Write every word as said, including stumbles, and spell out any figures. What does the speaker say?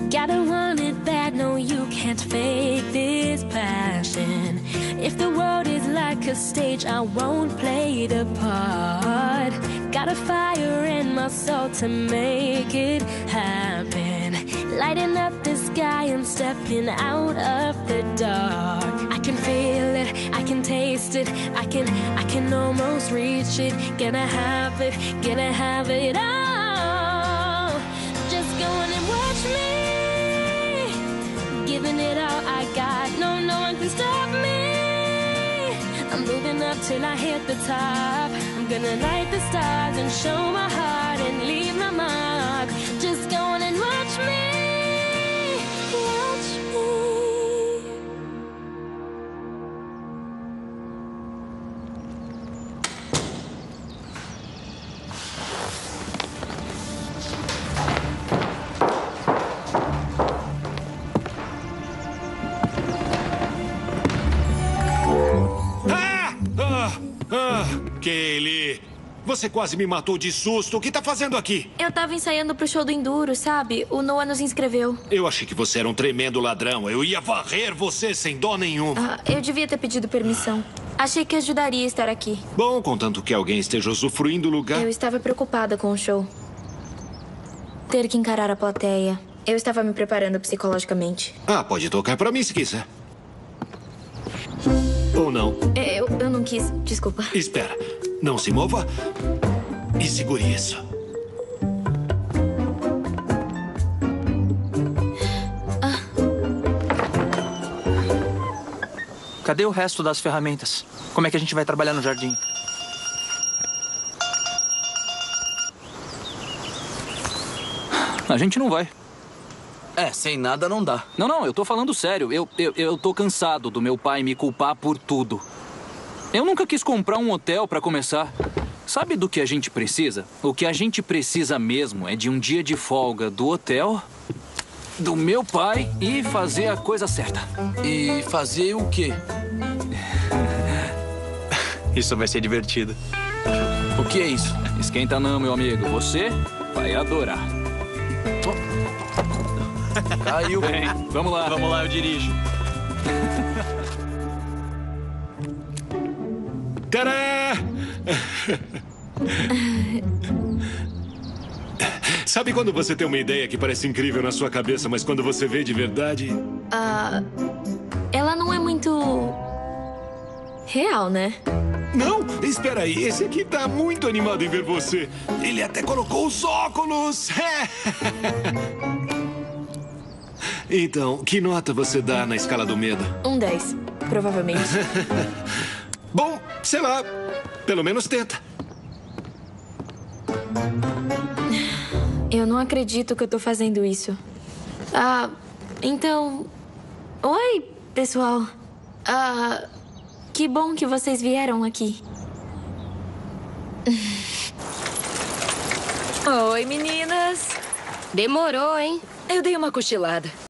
Gotta want it bad, no, you can't fake this passion. If the world is like a stage, I won't play the part. Got a fire in my soul to make it happen. Lighting up the sky and stepping out of the dark. I can feel it, I can taste it, I can, I can almost reach it. Gonna have it, gonna have it all. Just go on and watch me, giving it all I got. No, no one can stop me. I'm moving up till I hit the top. I'm gonna light the stars and show my heart and leave my mark. Just go on and watch me. Kaylee, você quase me matou de susto. O que tá fazendo aqui? Eu tava ensaiando pro show do Enduro, sabe? O Noah nos inscreveu. Eu achei que você era um tremendo ladrão. Eu ia varrer você sem dó nenhuma. Ah, eu devia ter pedido permissão. Achei que ajudaria estar aqui. Bom, contanto que alguém esteja usufruindo do lugar. Eu estava preocupada com o show. Ter que encarar a plateia. Eu estava me preparando psicologicamente. Ah, pode tocar pra mim se quiser. Ou não. Eu, eu não quis, desculpa. Espera, não se mova e segure isso. Ah. Cadê o resto das ferramentas? Como é que a gente vai trabalhar no jardim? A gente não vai. É, sem nada não dá. Não, não, eu tô falando sério. Eu, eu, eu tô cansado do meu pai me culpar por tudo. Eu nunca quis comprar um hotel pra começar. Sabe do que a gente precisa? O que a gente precisa mesmo é de um dia de folga do hotel, do meu pai e fazer a coisa certa. E fazer o quê? Isso vai ser divertido. O que é isso? Esquenta não, meu amigo. Você vai adorar. Caiu. Bem, vamos lá. Vamos lá, eu dirijo. Tadá! Sabe quando você tem uma ideia que parece incrível na sua cabeça, mas quando você vê de verdade... Ah, ela não é muito... real, né? Não, espera aí. Esse aqui tá muito animado em ver você. Ele até colocou os óculos. Então, que nota você dá na escala do medo? Um dez, provavelmente. Bom, sei lá. Pelo menos tenta. Eu não acredito que eu tô fazendo isso. Ah, então... Oi, pessoal. Ah, que bom que vocês vieram aqui. Oi, meninas. Demorou, hein? Eu dei uma cochilada.